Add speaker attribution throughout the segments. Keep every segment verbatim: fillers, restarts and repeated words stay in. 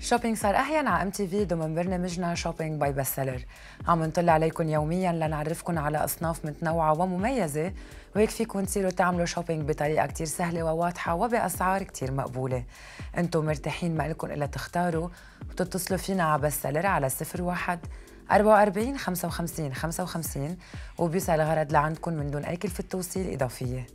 Speaker 1: شوبينج صار أحيانا على ام تي في ضمن برنامجنا شوبينج باي بستسيلر. عم نطلع عليكم يوميا لنعرفكم على أصناف متنوعة ومميزة، وهيك فيكم تصيروا تعملوا شوبينج بطريقة كتير سهلة وواضحة وبأسعار كتير مقبولة. انتم مرتاحين، ما لكم إلا تختاروا وتتصلوا فينا على بستسيلر على صفر واحد أربعة وأربعين خمسة وخمسين خمسة وخمسين وبيوصل الغرض لعندكم من دون أي كلفة توصيل إضافية.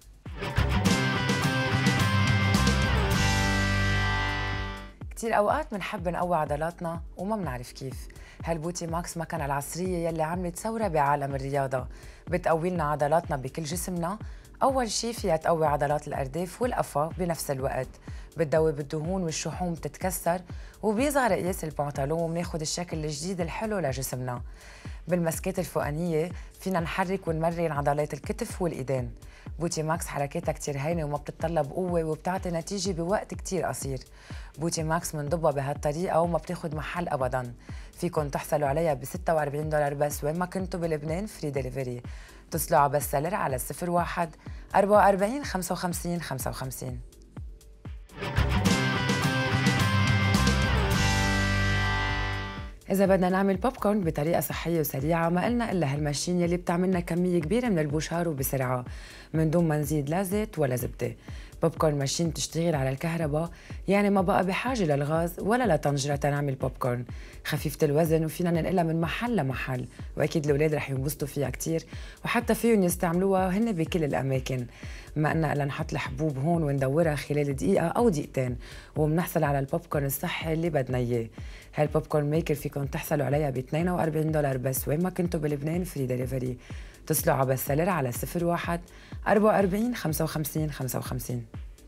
Speaker 1: كتير أوقات منحب نقوي عضلاتنا وما منعرف كيف. هالبوتي ماكس مكنة العصرية يلي عملت ثورة بعالم الرياضة، بتقوي لنا عضلاتنا بكل جسمنا. أول شي فيها تقوي عضلات الأرداف والقفا بنفس الوقت، بتذوب الدهون والشحوم بتتكسر، وبيصغر قياس البنطلون وبناخد الشكل الجديد الحلو لجسمنا. بالمسكات الفوقانية فينا نحرك ونمرن عضلات الكتف والإيدين. بوتي ماكس حركاتها كتير هينة وما بتتطلب قوة وبتعطي نتيجة بوقت كتير قصير. بوتي ماكس منضبها بهالطريقة وما بتاخد محل أبداً. فيكن تحصلوا عليها ب ستة وأربعين دولار بس وين ما كنتوا بلبنان، فري ديليفري. اتصلوا على بستسيلر على صفر واحد أربعة وأربعين خمسة وخمسين خمسة وخمسين. إذا بدنا نعمل بوب كورن بطريقة صحية وسريعة، ما قلنا إلا هالماشين يلي بتعملنا كمية كبيرة من البوشار وبسرعة من دون ما نزيد لا زيت ولا زبدة. بوب كورن ماشين بتشتغل على الكهرباء، يعني ما بقى بحاجة للغاز ولا لطنجرة تنعمل بوب كورن. خفيفة الوزن وفينا ننقلها من محل لمحل، وأكيد الأولاد رح ينبسطوا فيها كتير، وحتى فيهم يستعملوها هن بكل الأماكن. ما قلنا إلا نحط الحبوب هون وندورها خلال دقيقة أو دقيقتين، وبنحصل على البوب كورن الصحي اللي بدنا إياه. هالبوب كورن ميكر فيكم تحصلوا عليها ب اثنين وأربعين دولار بس وين ما كنتوا بلبنان، فري ديليفري. اتصلوا على بستسيلر على صفر واحد أربعة وأربعين خمسة وخمسين خمسة وخمسين.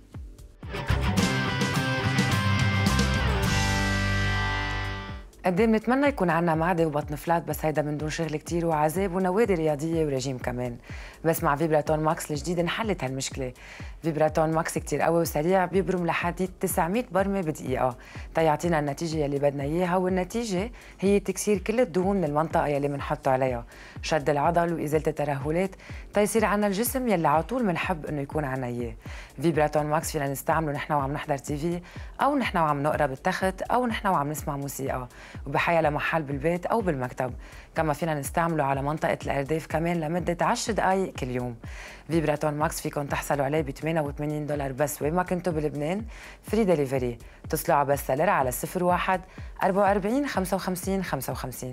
Speaker 1: قد ايه بنتمنى يكون عنا معدة وبطن فلات، بس هيدا من دون شغل كتير وعذاب ونوادي رياضية ورجيم كمان. بس مع فيبراتون ماكس الجديد انحلت هالمشكلة. فيبراتون ماكس كتير قوي وسريع، بيبرم لحد تسعمية برمة بدقيقة تيعطينا النتيجة يلي بدنا اياها، والنتيجة هي تكسير كل الدهون من المنطقة يلي بنحطه عليها، شد العضل وإزالة الترهلات تيصير عنا الجسم يلي على طول بنحب انه يكون عنا اياه. فيبراتون ماكس فينا نستعمله نحن وعم نحضر تي في، او نحن وعم نقرا بالتخت، او نحن وعم نسمع موسيقى، وبحيا لمحل بالبيت أو بالمكتب. كما فينا نستعمله على منطقة الأرداف كمان لمدة عشر دقايق كل يوم. فيبراتون ماكس فيكم تحصلوا عليه ب ثمانية وثمانين دولار بس وين ما كنتوا بلبنان، فري ديليفري. اتصلوا على بستسيلر على صفر واحد أربعة وأربعين خمسة وخمسين خمسة وخمسين.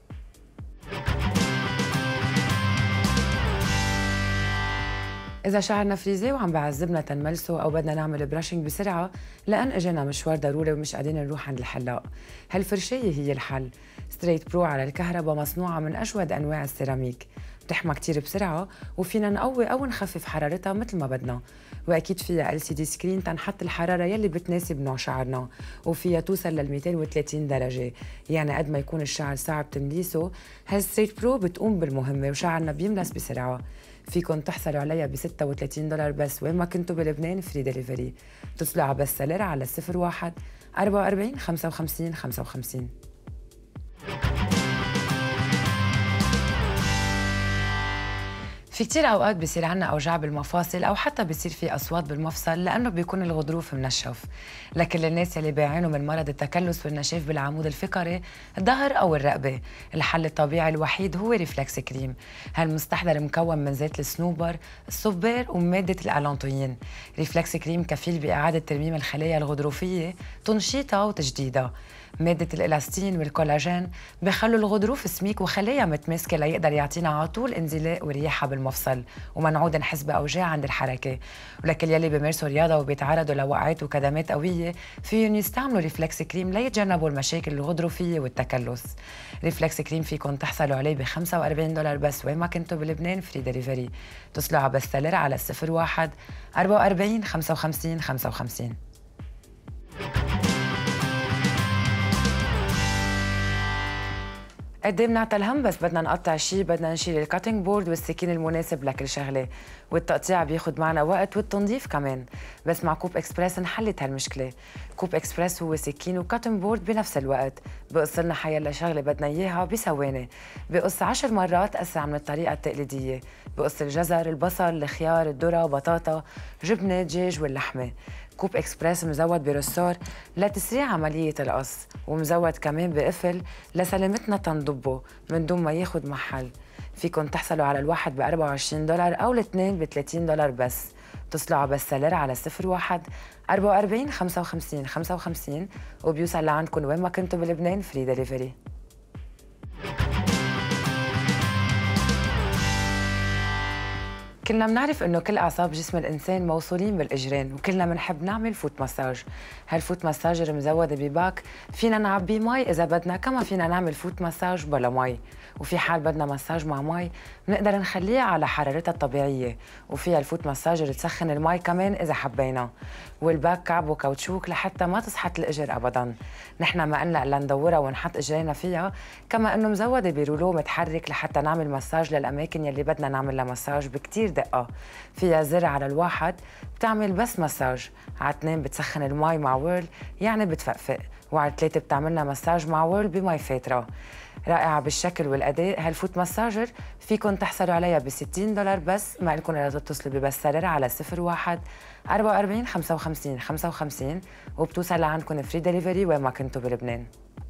Speaker 1: إذا شعرنا فريزي وعم بعذبنا تنملسه، أو بدنا نعمل براشنج بسرعة لأن إجانا مشوار ضروري ومش قادرين نروح عند الحلاق، هالفرشاية هي الحل. ستريت برو على الكهرباء، مصنوعة من أجود أنواع السيراميك، بتحمى كتير بسرعة وفينا نقوي أو نخفف حرارتها مثل ما بدنا. وأكيد فيها إل سي دي سكرين تنحط الحرارة يلي بتناسب نوع شعرنا، وفيها توصل لل مئتين وثلاثين درجة، يعني قد ما يكون الشعر صعب تمليسه، هالستريت برو بتقوم بالمهمة وشعرنا بيملس بسرعة. فيكم تحصلوا عليها ب ستة وثلاثين دولار بس وين ما كنتوا بلبنان، فري ديليفري. اتصلوا على بستسيلر على صفر واحد أربعة وأربعين خمسة وخمسين خمسة وخمسين. في كتير أوقات بيصير عنا أوجاع بالمفاصل، أو حتى بيصير في أصوات بالمفصل لأنه بيكون الغضروف منشف. لكن للناس اللي بيعانوا من مرض التكلس والنشاف بالعمود الفقري، الظهر أو الرقبة، الحل الطبيعي الوحيد هو ريفلكس كريم. هالمستحضر مكون من زيت الصنوبر، الصبار ومادة الألانتوين. ريفلكس كريم كفيل بإعادة ترميم الخلايا الغضروفية، تنشيطها وتجديدها. مادة الإلاستين والكولاجين بخلوا الغضروف سميك وخلايا متماسكة ليقدر يعطينا على طول انزلاق ورياحة بالمفصل، وما نعود نحس بأوجاع عند الحركة. ولكل يلي بيمارسوا رياضة وبيتعرضوا لوقعات وكدمات قوية، فيهم يستعملوا ريفلكس كريم ليتجنبوا المشاكل الغضروفية والتكلس. ريفلكس كريم فيكم تحصلوا عليه ب خمسة وأربعين دولار بس وين ما كنتوا بلبنان، فري ديليفري. اتصلوا على بستسيلر على صفر واحد أربعة وأربعين خمسة وخمسين خمسة وخمسين. قد ايه بنعطى الهم بس بدنا نقطع شيء، بدنا نشيل الكاتنج بورد والسكين المناسب لكل شغله، والتقطيع بياخد معنا وقت والتنظيف كمان. بس مع كوب اكسبرس انحلت هالمشكله. كوب اكسبرس هو سكين وكاتنج بورد بنفس الوقت، بقص لنا حيلا شغلة بدنا إياها بثواني، بقص عشر مرات أسرع من الطريقة التقليدية. بقص الجزر، البصل، الخيار، الذرة، بطاطا، جبنة، دجاج واللحمة. كوب إكسبريس مزود برسار لتسريع عملية القص، ومزود كمان بقفل لسلامتنا تنضبه من دون ما ياخد محل. فيكن تحصلوا على الواحد ب أربعة وعشرين دولار أو الاثنين ب ثلاثين دولار بس. اتصلوا على بستسيلر على صفر واحد أربعة وأربعين خمسة وخمسين خمسة وخمسين وبيوصل لعندكم وين ما كنتوا بلبنان فري دليفري. كلنا بنعرف انه كل اعصاب جسم الانسان موصولين بالاجرين، وكلنا بنحب نعمل فوت مساج. هالفوت مساجر مزوده بباك فينا نعبيه مي اذا بدنا، كما فينا نعمل فوت مساج بلا مي. وفي حال بدنا مساج مع مي بنقدر نخليها على حرارتها الطبيعيه، وفيها الفوت مساجر تسخن المي كمان اذا حبينا. والباك كعبه كاوتشوك لحتى ما تسحت الاجر ابدا. نحن ما قلنا الا ندورها ونحط اجرينا فيها، كما انه مزوده برولو متحرك لحتى نعمل مساج للاماكن يلي بدنا نعمل لها مساج بكتير دقه. فيها زر على الواحد بتعمل بس مساج، على اثنين بتسخن المي مع ويرل يعني بتفقفق، وعلى ثلاثه بتعملنا مساج مع ويرل بمي فاتره. رائعه بالشكل والاداء هالفوت مساجر، فيكن تحصلوا عليها ب ستين دولار بس. ما لكم الا تتصلوا ببستسيلر على صفر واحد أربعة وأربعين خمسة وخمسين خمسة وخمسين وبتوصل لعندكم فري دليفري وين ما كنتوا بلبنان.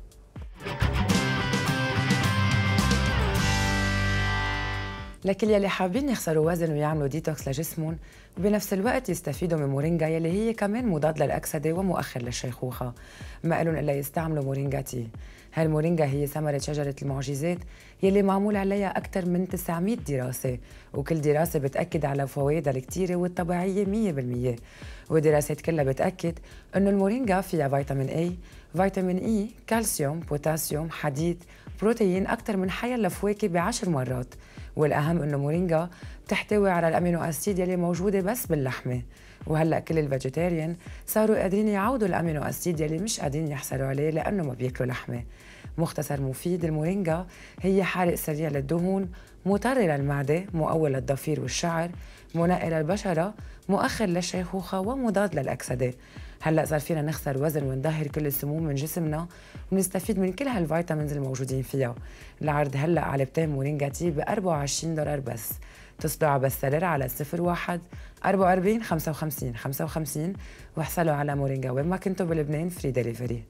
Speaker 1: لكل يلي حابين يخسروا وزن ويعملوا ديتوكس لجسمهم وبنفس الوقت يستفيدوا من مورينجا يلي هي كمان مضاد للأكسدة ومؤخر للشيخوخة، ما لهم إلا يستعملوا مورينجا تي. هالمورينجا هي ثمرة شجرة المعجزات يلي معمول عليها أكثر من تسعمية دراسة، وكل دراسة بتأكد على فوائدها الكتيرة والطبيعية مية بالمية. والدراسات كلها بتأكد إنه المورينجا فيها فيتامين اي، فيتامين اي، كالسيوم، بوتاسيوم، حديد، بروتين أكثر من حيلا فواكه بعشر مرات. والأهم إنه مورينجا بتحتوي على الأمينو أسيد يلي موجودة بس باللحمة. وهلأ كل الفيجيتيريان صاروا قادرين يعوضوا الأمينو أسيد يلي مش قادرين يحصلوا عليه لأنه ما بياكلوا لحمة. مختصر مفيد، المورينجا هي حارق سريع للدهون، مطر للمعدة، مقوي للضفير والشعر، منقي للبشرة، مؤخر للشيخوخة ومضاد للأكسدة. هلا صار فينا نخسر وزن ونظهر كل السموم من جسمنا ونستفيد من كل هالفيتامينز الموجودين فيها. العرض هلا علبتين مورينجا تي ب أربعة وعشرين دولار بس. اتصلوا على بستسيلر على صفر واحد أربعة وأربعين خمسة وخمسين خمسة وخمسين واحصلوا على مورينجا وين ما كنتوا بلبنان فري دليفري.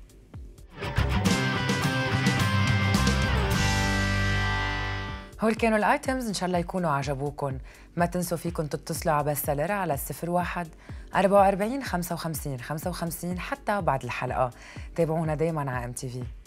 Speaker 1: هول كانوا الايتمز، ان شاء الله يكونوا عجبوكم. ما تنسوا فيكم تتصلوا على بستسيلر على صفر واحد أربعة وأربعين خمسة وخمسين خمسة وخمسين حتى بعد الحلقه. تابعونا دايما على ام تي في.